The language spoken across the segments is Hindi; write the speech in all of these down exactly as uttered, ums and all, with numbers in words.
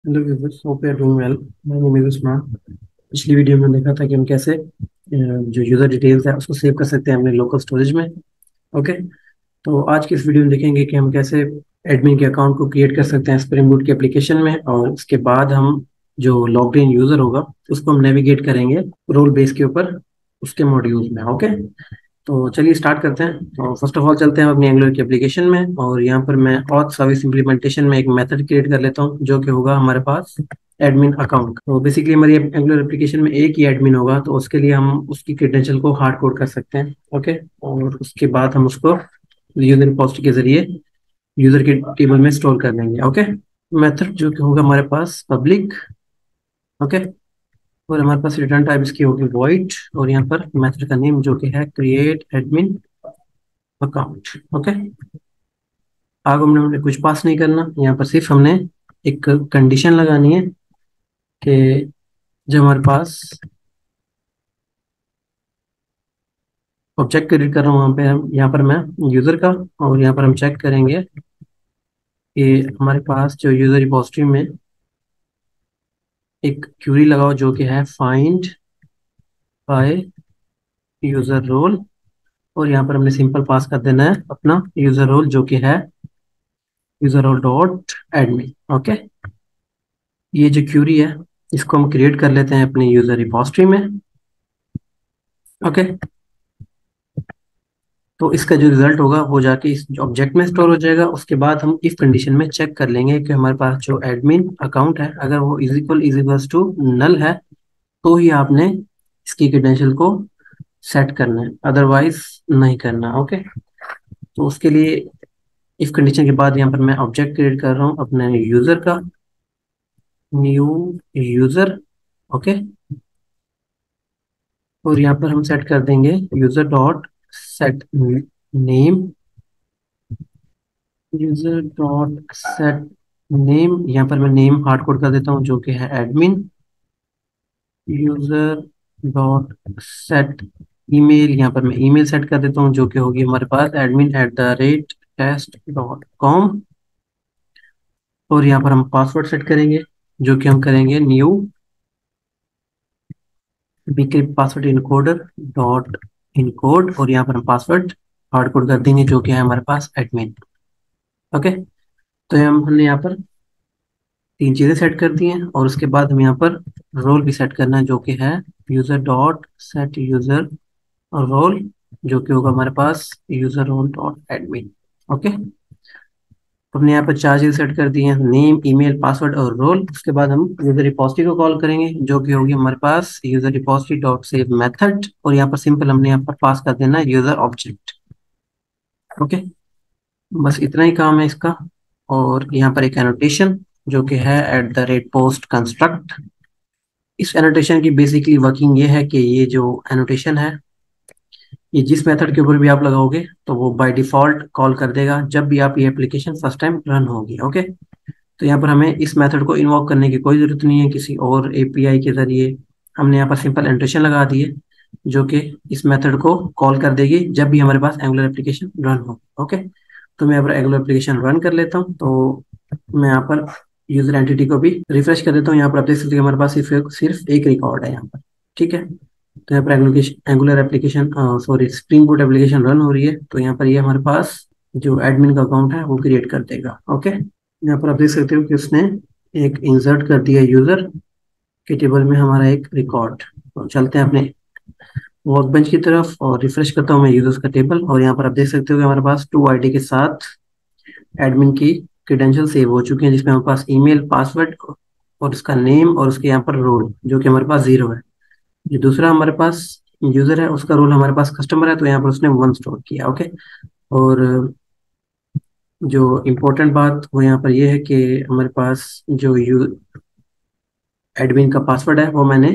Hello viewers, hope you are doing well. My name is Usman. पिछली वीडियो में देखा था कि हम कैसे अ, जो यूज़र डिटेल्स है उसको सेव कर सकते हैं अपने लोकल स्टोरेज में। ओके। तो आज की इस वीडियो में देखेंगे कि हम कैसे एडमिन के अकाउंट को क्रिएट कर सकते हैं स्प्रिंग बूट के एप्लीकेशन में, और उसके बाद हम जो लॉग्ड इन यूज़र होगा उसको हम नेविगेट करेंगे रोल बेस के ऊपर उसके मॉड्यूल्स में। ओके। तो चलिए स्टार्ट करते हैं। तो फर्स्ट ऑफ ऑल चलते हैं अपनी एंगुलर की एप्लीकेशन में, और यहाँ पर मैं ऑथ सर्विस इम्प्लीमेंटेशन में एक मेथड क्रिएट कर लेता हूँ जो कि होगा हमारे पास एडमिन अकाउंट। तो बेसिकली हमारी एंगुलर एप्लीकेशन में एक ही एडमिन होगा, तो उसके लिए हम उसकी क्रेडेंशियल को हार्ड कोड कर सकते हैं। ओके। और उसके बाद हम उसको यूजर रिपोजिटरी के जरिए यूजर के टेबल में स्टोर कर देंगे। ओके। मेथड जो कि होगा हमारे पास पब्लिक। ओके। और हमारे पास रिटर्न टाइप इसकी होगी वॉइड, और यहाँ पर मेथड का नेम जो कि है क्रिएट एडमिन अकाउंट। ओके। आगे हमने हमने कुछ पास नहीं करना, यहाँ पर सिर्फ हमने एक कंडीशन लगानी है कि जब हमारे पास ऑब्जेक्ट क्रिएट कर रहा हूँ वहाँ पे हम यहाँ पर मैं यूज़र का, और यहाँ पर हम चेक करेंगे कि हमारे पास जो यूज़र रिपोजिटरी में एक क्यूरी लगाओ जो कि है फाइंड बाय यूज़र रोल, और यहाँ पर हमने सिंपल पास कर देना है अपना यूज़र रोल जो कि है user role dot admin. Okay. ये जो क्यूरी है इसको हम क्रिएट कर लेते हैं अपने यूज़र रिपोजिटरी में। ओके। तो इसका जो रिजल्ट होगा वो जाके इस ऑब्जेक्ट में स्टोर हो जाएगा। उसके बाद हम इफ कंडीशन में चेक कर लेंगे कि हमारे पास जो एडमिन अकाउंट है अगर वो is equal is equals to null है, तो ही आपने इसकी क्रेडेंशियल को सेट करना है, अदरवाइज नहीं करना। ओके। तो उसके लिए इफ कंडीशन के बाद यहाँ पर मैं ऑब्जेक्ट क्रिएट कर रहा हूँ अपने यूजर का, न्यू यूजर। ओके। और यहाँ पर हम सेट कर देंगे user dot set name, user dot set name. यहाँ पर मैं नेम हार्ड कोड कर देता हूँ जो कि है admin. User dot set email, यहाँ पर मैं ईमेल सेट कर देता हूँ जो कि होगी हमारे पास admin at the rate test dot com. और यहाँ पर हम पासवर्ड सेट करेंगे जो कि हम करेंगे new BCrypt password encoder dot encode, और यहाँ पर हम पासवर्ड हार्ड कोड कर देंगे जो कि है हमारे पास एडमिन। ओके। तो हम हमने यहाँ पर तीन चीजें सेट कर दी हैं, और उसके बाद हम यहाँ पर रोल भी सेट करना है जो कि है user dot set user role, जो कि होगा हमारे पास user role dot admin. Okay. तो हमने यहाँ पर चार चीजें सेट कर दी हैं, नेम ईमेल पासवर्ड और रोल। उसके बाद हम यूजर रिपोजिटरी को कॉल करेंगे जो कि होगी हमारे पास user repository dot save method, और यहाँ पर सिंपल हमने यहाँ पर पास कर देना है यूजर ऑब्जेक्ट। ओके। बस इतना ही काम है इसका। और यहाँ पर एक एनोटेशन जो कि है at the rate post construct. इस एनोटेशन की बेसिकली वर्किंग ये है कि ये जो एनोटेशन है ये जिस मेथड के ऊपर भी आप लगाओगे तो वो बाय डिफॉल्ट कॉल कर देगा जब भी आप ये एप्लीकेशन फर्स्ट टाइम रन होगी। ओके। तो यहाँ पर हमें इस मेथड को इन्वोक करने की कोई जरूरत नहीं है किसी और एपीआई के जरिए। हमने यहाँ पर सिंपल एनोटेशन लगा दी है जो कि इस मेथड को कॉल कर देगी जब भी हमारे पास एंगुलर एप्लीकेशन रन हो। ओके। तो मैं यहाँ पर एंगुलर एप्लीकेशन रन कर लेता हूँ। तो मैं यहाँ पर यूजर एंटिटी को भी रिफ्रेश कर देता हूँ। यहाँ पर आप देख सकते हैं हमारे पास सिर्फ सिर्फ एक रिकॉर्ड है यहाँ पर। ठीक है। तो यहाँ पर application Angular application sorry Spring Boot application run हो रही है, तो यहाँ पर ये हमारे पास जो एडमिन का अकाउंट है वो क्रिएट कर देगा। ओके। यहाँ पर आप देख सकते हो कि उसने एक इंसर्ट कर दिया यूजर के टेबल में हमारा एक रिकॉर्ड। तो चलते हैं अपने वर्कबेंच की तरफ और रिफ्रेश करता हूँ मैं यूजर्स का टेबल, और यहाँ पर आप देख सकते हो कि हमारे पास टू आईडी के साथ एडमिन की क्रेडेंशियल सेव हो चुके हैं, जिसमें हमारे पास ईमेल पासवर्ड और उसका नेम और उसके यहाँ पर रोल जो कि हमारे पास जीरो है। जो दूसरा हमारे पास यूजर है उसका रोल हमारे पास कस्टमर है, तो यहाँ पर उसने वन स्टोर किया। ओके। और जो इम्पोर्टेंट बात वो यहाँ पर ये है कि हमारे पास जो यू एडमिन का पासवर्ड है वो मैंने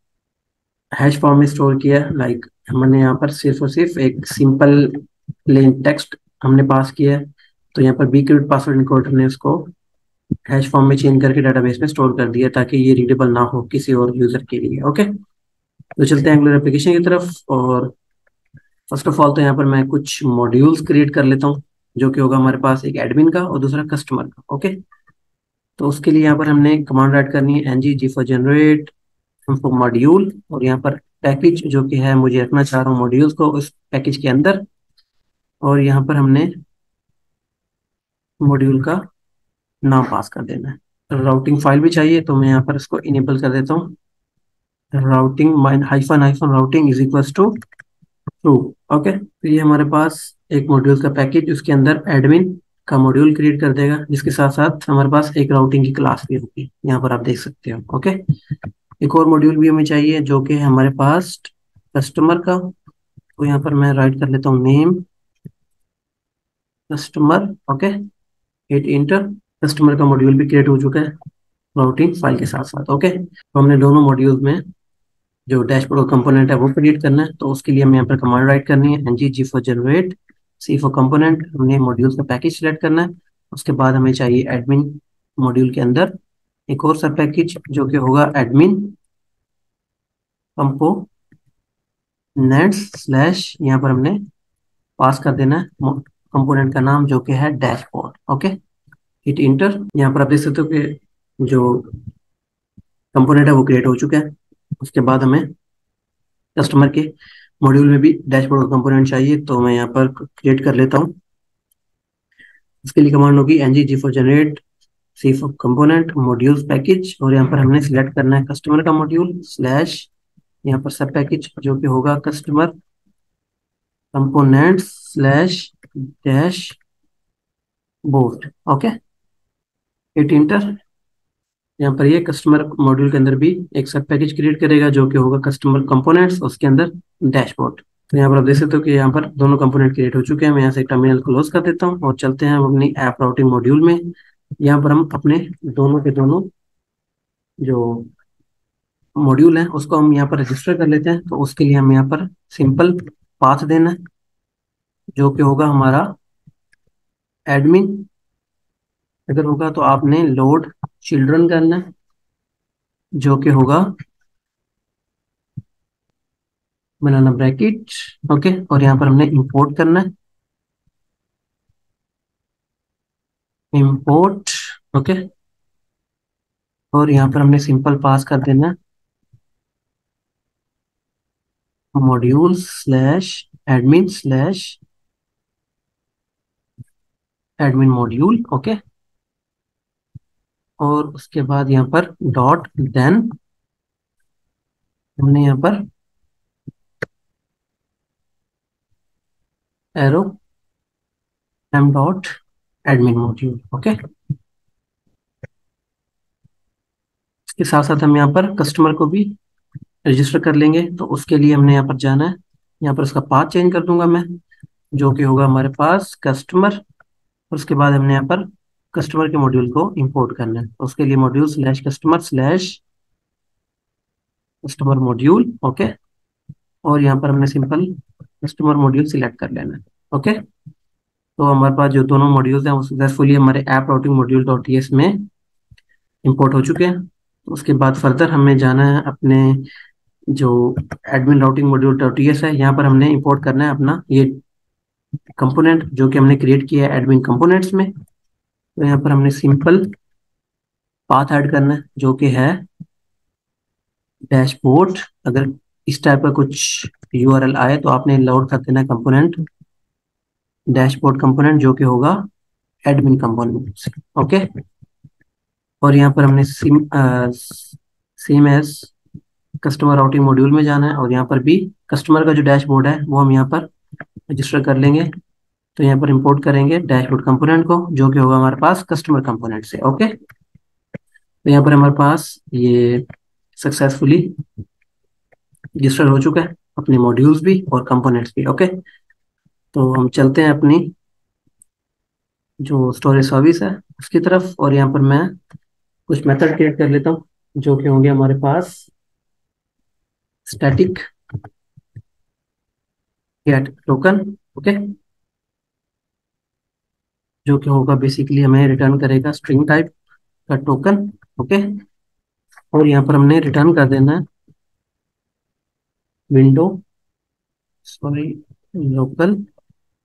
हैश फॉर्म में स्टोर किया है। लाइक हमने यहाँ पर सिर्फ और सिर्फ एक सिंपल प्लेन टेक्स्ट हमने पास किया है, तो यहाँ पर बीक्यूट पासवर्ड इनकोडर ने उसको हैश फॉर्म में चेंज करके डाटाबेस में स्टोर कर दिया ताकि ये रीडेबल ना हो किसी और यूजर के लिए। ओके। तो चलते हैं एंगुलर एप्लीकेशन की तरफ। और फर्स्ट ऑफ ऑल तो यहाँ पर मैं कुछ मॉड्यूल्स क्रिएट कर लेता हूँ जो कि होगा हमारे पास एक एडमिन का और दूसरा कस्टमर का। ओके। तो उसके लिए यहाँ पर हमने कमांड राइट करनी है N G G for generate for module, और यहाँ पर पैकेज जो कि है मुझे रखना चाह रहा हूँ मॉड्यूल्स को उस पैकेज के अंदर, और यहाँ पर हमने मॉड्यूल का नाम पास कर देना है। राउटिंग फाइल भी चाहिए तो मैं यहाँ पर इसको इनेबल कर देता हूँ, routing mine hyphen hyphen routing is equal to true. Okay, तो ये हमारे पास एक मॉड्यूल का पैकेज, उसके अंदर एडमिन का मॉड्यूल क्रिएट कर देगा, जिसके साथ साथ हमारे पास एक राउटिंग की क्लास भी होगी, यहाँ पर आप देख सकते हो। ओके, एक और मॉड्यूल भी हमें चाहिए जो कि है हमारे पास कस्टमर का, तो यहाँ पर मैं राइट कर लेता हूँ name customer. Okay, hit enter. Customer का मॉड्यूल भी क्रिएट हो चुका है राउटिंग फाइल के साथ साथ। ओके, तो हमने दोनों मॉड्यूल में जो डैशबोर्ड का कंपोनेंट है वो क्रिएट करना है, तो उसके लिए हमें यहाँ पर कमांड राइट करनी है N G G for generate C for component. हमने मॉड्यूल का पैकेज सिलेक्ट करना है, उसके बाद हमें चाहिए एडमिन मॉड्यूल के अंदर एक और सब पैकेज जो कि होगा एडमिन कंपोनेंट्स स्लैश, यहाँ पर हमने पास कर देना है कंपोनेंट का नाम जो कि है डैशबोर्ड। Okay, hit enter. यहाँ पर आप देख सकते हो कि जो कंपोनेंट है वो क्रिएट हो चुका है। उसके बाद हमें कस्टमर के मॉड्यूल में भी डैशबोर्ड का कंपोनेंट चाहिए, तो मैं यहाँ पर क्रिएट कर लेता हूँ। इसके लिए कमांड होगी N G G for generate C for component modules package, और यहाँ पर हमने सिलेक्ट करना है कस्टमर का मॉड्यूल स्लैश यहाँ पर सब पैकेज जो कि होगा customer components slash dashboard. Okay, hit enter. यहाँ पर ये कस्टमर मॉड्यूल के अंदर भी एक सब पैकेज क्रिएट करेगा जो कि होगा कस्टमर कंपोनेंट्स, उसके अंदर डैशबोर्ड। तो यहाँ पर आप देख सकते हो कि यहाँ पर दोनों कंपोनेंट क्रिएट हो चुके हैं। मैं यहाँ से टर्मिनल क्लोज कर देता हूँ और चलते हैं हम अपनी ऐप राउटिंग मॉड्यूल में। यहाँ पर हम अपने दोनों के दोनों जो मॉड्यूल हैं उसको हम यहाँ पर रजिस्टर कर लेते हैं। तो उसके लिए हम यहाँ पर सिंपल पाथ देना है जो कि होगा हमारा एडमिन। अगर होगा तो आपने लोड चिल्ड्रन करना है जो कि होगा बनाना ब्रैकेट। ओके, और यहाँ पर हमने इंपोर्ट करना है इंपोर्ट। ओके, और यहाँ पर हमने सिंपल पास कर देना module slash admin slash admin module. Okay, और उसके बाद यहाँ पर डॉट देन हमने यहाँ पर arrow M dot admin module. Okay, इसके साथ साथ हम यहाँ पर कस्टमर को भी रजिस्टर कर लेंगे। तो उसके लिए हमने यहाँ पर जाना है, यहाँ पर उसका पाथ चेंज कर दूंगा मैं जो कि होगा हमारे पास कस्टमर। उसके बाद हमने यहाँ पर कस्टमर के मॉड्यूल को इंपोर्ट करना है, तो उसके लिए module slash customer slash customer module. Okay, और यहाँ पर हमने सिंपल कस्टमर मॉड्यूल सिलेक्ट कर लेना है। ओके, तो हमारे पास जो दोनों मॉड्यूल्स हैं वो सक्सेसफुली हमारे app routing module dot T S में इंपोर्ट हो चुके हैं। तो उसके बाद फर्दर हमें जाना है अपने जो admin routing module dot T S है, यहाँ पर हमने इंपोर्ट करना है अपना ये कंपोनेंट जो कि हमने क्रिएट किया है एडमिन कंपोनेंट्स में। तो यहाँ पर हमने सिंपल पाथ ऐड करना है जो कि है डैशबोर्ड। अगर इस टाइप का कुछ यूआरएल आए तो आपने लोड कर देना कंपोनेंट डैशबोर्ड कंपोनेंट जो कि होगा एडमिन कंपोनेंट। ओके, और यहाँ पर हमने सिम same as customer routing module में जाना है, और यहाँ पर भी कस्टमर का जो डैशबोर्ड है वो हम यहाँ पर रजिस्टर कर लेंगे। तो यहाँ पर इंपोर्ट करेंगे डैशबोर्ड कंपोनेंट को जो कि होगा हमारे पास कस्टमर कंपोनेंट से। ओके, तो यहाँ पर हमारे पास ये सक्सेसफुली रजिस्टर हो चुका है अपने मॉड्यूल्स भी और कंपोनेंट्स भी। ओके, तो हम चलते हैं अपनी जो स्टोरेज सर्विस है उसकी तरफ, और यहाँ पर मैं कुछ मेथड क्रिएट कर लेता हूँ जो कि होंगे हमारे पास स्टैटिक गेट टोकन। ओके, जो कि होगा बेसिकली हमें रिटर्न करेगा स्ट्रिंग टाइप का टोकन। ओके, और यहाँ पर हमने रिटर्न कर देना है window sorry local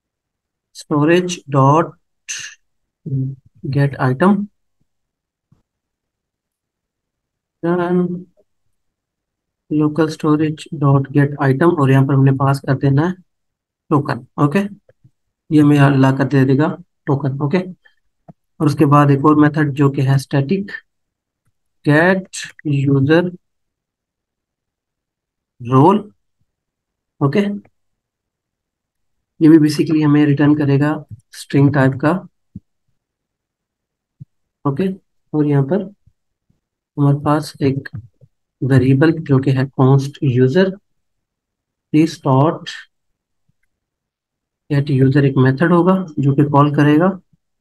storage dot get item. Run local storage dot get item, और यहाँ पर हमने पास कर देना है टोकन। ओके, ये हमें यहाँ ला कर दे देगा टोकन। ओके, और उसके बाद एक और मेथड जो कि है static get user role. Okay, ये भी बेसिकली हमें रिटर्न करेगा स्ट्रिंग टाइप का। ओके, और यहाँ पर हमारे पास एक वेरिएबल जो कि है const user this dot get user, एक मेथड होगा जो कि कॉल करेगा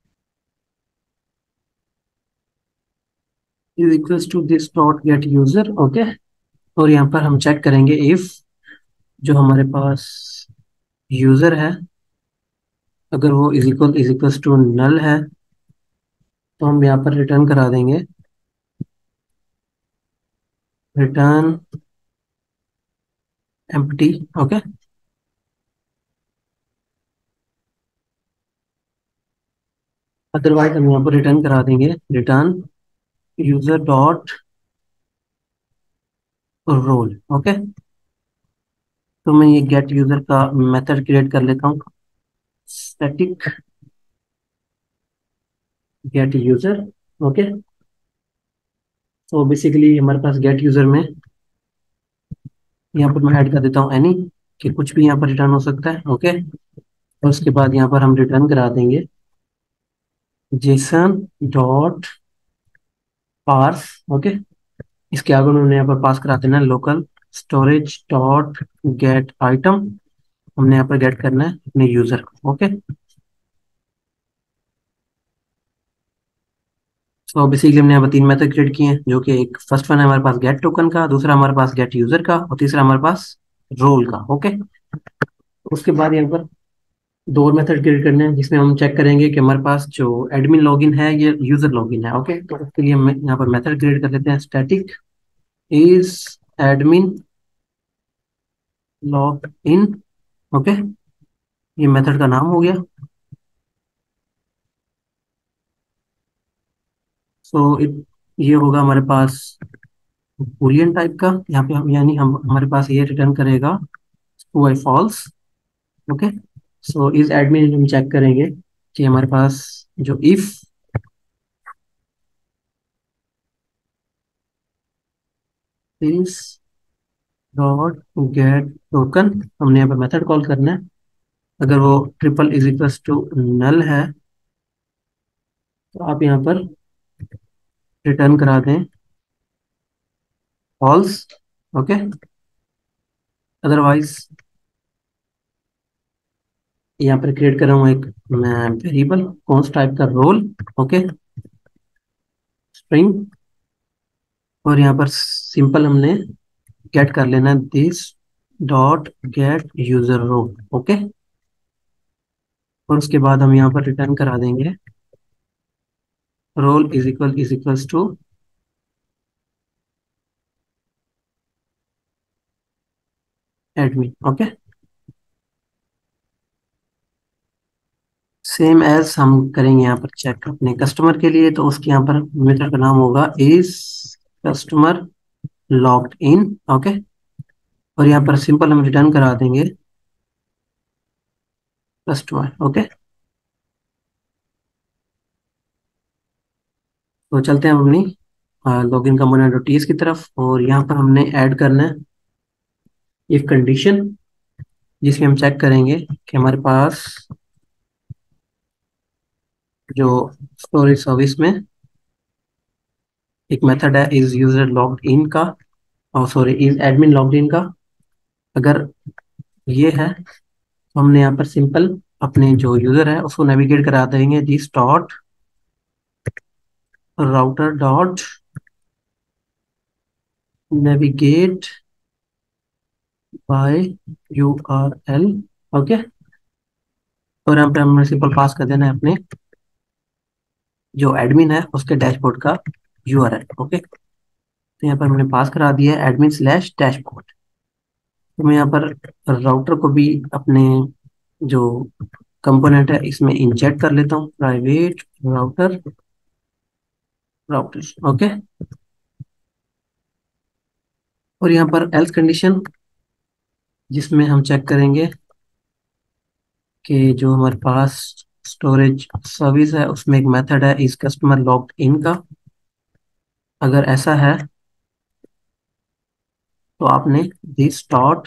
is equals to this dot get user. Okay, और यहाँ पर हम चेक करेंगे इफ जो हमारे पास यूजर है, अगर वो is equal is equals to null है, तो हम यहाँ पर रिटर्न करा देंगे रिटर्न एम्प्टी। ओके, अदरवाइज हम यहाँ पर रिटर्न करा देंगे return user dot role. Okay, तो मैं ये गेट यूजर का मेथड क्रिएट कर लेता हूँ, स्टैटिक गेट यूजर। ओके, तो बेसिकली हमारे पास गेट यूजर में यहाँ पर मैं ऐड कर देता हूँ एनी, कि कुछ भी यहाँ पर रिटर्न हो सकता है। ओके, और उसके बाद यहाँ पर हम रिटर्न करा देंगे जेसन डॉट पार्स। ओके, इसके आगे उन्होंने यहाँ पर पास करा देना local storage dot get item, हमने यहाँ पर गेट करना है अपने यूजर को। ओके, सो बेसिकली हमने यहाँ पर तीन मेथड क्रिएट किए हैं, जो कि एक फर्स्ट वन है हमारे पास गेट टोकन का, दूसरा हमारे पास गेट यूजर का, और तीसरा हमारे पास रोल का। ओके, उसके बाद यहाँ पर दो और मेथड क्रिएट करने हैं जिसमें हम चेक करेंगे कि हमारे पास जो एडमिन लॉगिन है ये यूजर लॉगिन है। ओके, तो उसके लिए हम यहाँ पर मेथड क्रिएट कर लेते हैं static is admin log in. Okay, ये मेथड का नाम हो गया। सो इट ये होगा हमारे पास बूलियन टाइप का, यहाँ पे हम यानी हम हमारे पास ये रिटर्न करेगा ट्रू आई फॉल्स। ओके, सो इस एडमिन हम चेक करेंगे कि हमारे पास जो इफ इस डॉट गेट टोकन, हमने यहाँ पर मेथड कॉल करना है, अगर वो triple is equals to null है तो आप यहाँ पर रिटर्न करा दें फॉल्स। ओके, अदरवाइज यहाँ पर क्रिएट कर रहा हूँ एक मैं वेरिएबल कॉन्स्ट टाइप का रोल। ओके, स्ट्रिंग, और यहाँ पर सिंपल हमने गेट कर लेना this dot get user role. Okay, और उसके बाद हम यहाँ पर रिटर्न करा देंगे role is equal is equals to admin. Okay, same as हम करेंगे यहाँ पर चेक अपने कस्टमर के लिए, तो उसके यहाँ पर मेथड का नाम होगा is customer logged in. Okay, और यहाँ पर सिंपल हम रिटर्न करा देंगे कस्टमर। ओके, तो चलते हैं हम अपनी लॉगिन कंपोनेंट डॉट टीएस की तरफ, और यहाँ पर हमने ऐड करना है इफ कंडीशन, जिसमें हम चेक करेंगे कि हमारे पास जो स्टोरेज सर्विस में एक मेथड है इज यूजर लॉग्ड इन का, और sorry is admin logged in का, अगर ये है तो हमने यहाँ पर सिंपल अपने जो यूजर है उसको नेविगेट करा देंगे this dot router dot navigate by U R L. Okay, और यहाँ पे हमने सिंपल पास कर देना है अपने जो एडमिन है उसके डैशबोर्ड का यूआरएल। ओके, तो यहाँ पर हमने पास करा दिया है एडमिन स्लैश डैशबोर्ड। तो मैं यहाँ पर राउटर को भी अपने जो कंपोनेंट है इसमें इंजेक्ट कर लेता हूँ, प्राइवेट राउटर राउटर। ओके, और यहाँ पर एल्स कंडीशन, जिसमें हम चेक करेंगे कि जो हमारे पास स्टोरेज सर्विस है उसमें एक मेथड है इस कस्टमर लॉग्ड इन का। अगर ऐसा है तो आपने this dot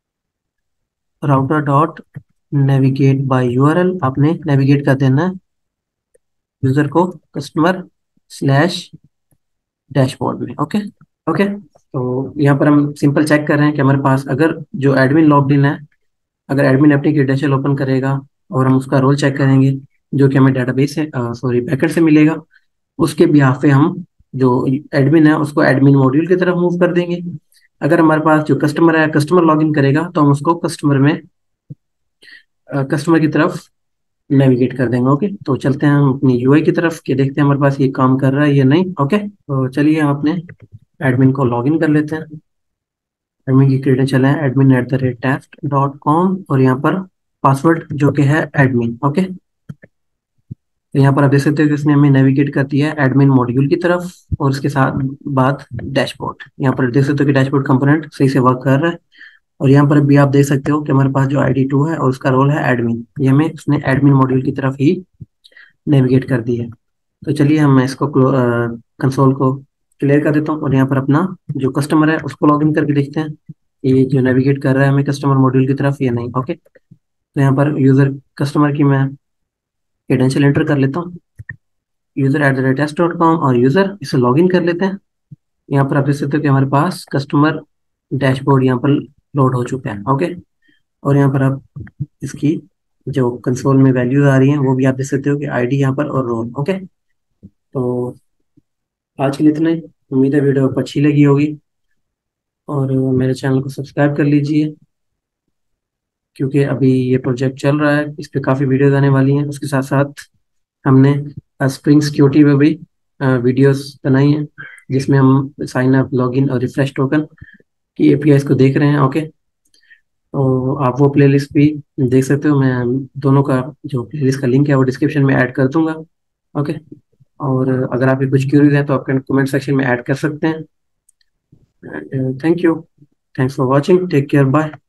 router dot navigate by URL, आपने नेविगेट कर देना है यूजर को कस्टमर स्लैश डैशबोर्ड में। ओके। ओके, तो यहाँ पर हम सिंपल चेक कर रहे हैं कि हमारे पास अगर जो एडमिन लॉग्ड इन है, अगर एडमिन अपनी क्रेडेंशियल ओपन करेगा और हम उसका रोल चेक करेंगे जो कि हमें डेटाबेस से सॉरी बैकेंड से मिलेगा, उसके बिहाफ पे हम जो एडमिन है उसको एडमिन मॉड्यूल की तरफ मूव कर देंगे। अगर हमारे पास जो कस्टमर है कस्टमर लॉगिन करेगा तो हम उसको कस्टमर में कस्टमर की तरफ नेविगेट कर देंगे। ओके, तो चलते हैं हम अपनी यूआई की तरफ कि देखते हैं हमारे पास ये काम कर रहा है या नहीं। ओके, तो चलिए आपने एडमिन को लॉगिन कर लेते हैं। एडमिन की क्रेडेंशियल है admin at the rate test dot com और यहाँ पर पासवर्ड जो कि है एडमिन। ओके, तो यहाँ पर आप देख सकते हो कि उसने हमें नेविगेट कर दिया है एडमिन मॉड्यूल की तरफ और उसके साथ बाद डैशबोर्ड। यहाँ पर देख सकते हो कि डैशबोर्ड कंपोनेंट सही से वर्क कर रहा है। और यहाँ पर भी आप देख सकते हो कि हमारे पास जो आई डी टू है और उसका रोल है एडमिन, ये हमें उसने एडमिन मॉड्यूल की तरफ ही नेविगेट कर दी है। तो चलिए हम इसको कंसोल को क्लियर कर देता हूँ और यहाँ पर अपना जो कस्टमर है उसको लॉगिन करके देखते हैं ये जो नेविगेट कर रहा है हमें कस्टमर मॉड्यूल की तरफ या नहीं। ओके, तो यहाँ पर यूजर कस्टमर की मैं क्रेडेंशियल एंटर कर लेता हूँ user at the rate S dot com और यूजर इसे लॉगिन कर लेते हैं। यहाँ पर आप देख सकते हो कि हमारे पास कस्टमर डैशबोर्ड यहाँ पर लोड हो चुका है। ओके, और यहाँ पर आप इसकी जो कंसोल में वैल्यूज आ रही हैं वो भी आप देख सकते हो कि आईडी यहाँ पर और रोल। ओके, तो आज के लिए इतना ही। उम्मीद है वीडियो आपको अच्छी लगी होगी और मेरे चैनल को सब्सक्राइब कर लीजिए क्योंकि अभी ये प्रोजेक्ट चल रहा है, इस पे काफ़ी वीडियोज आने वाली हैं। उसके साथ साथ हमने स्प्रिंग सिक्योरिटी पे भी वीडियोस बनाई हैं जिसमें हम साइन अप लॉगिन और रिफ्रेश टोकन की एपीआईज को देख रहे हैं। ओके, तो आप वो प्लेलिस्ट भी देख सकते हो, मैं दोनों का जो प्लेलिस्ट का लिंक है वो डिस्क्रिप्शन में ऐड कर दूंगा। ओके, और अगर आपके कुछ क्यूरीज हैं तो आप कमेंट सेक्शन में ऐड कर सकते हैं। Thank you, thanks for watching, take care, bye.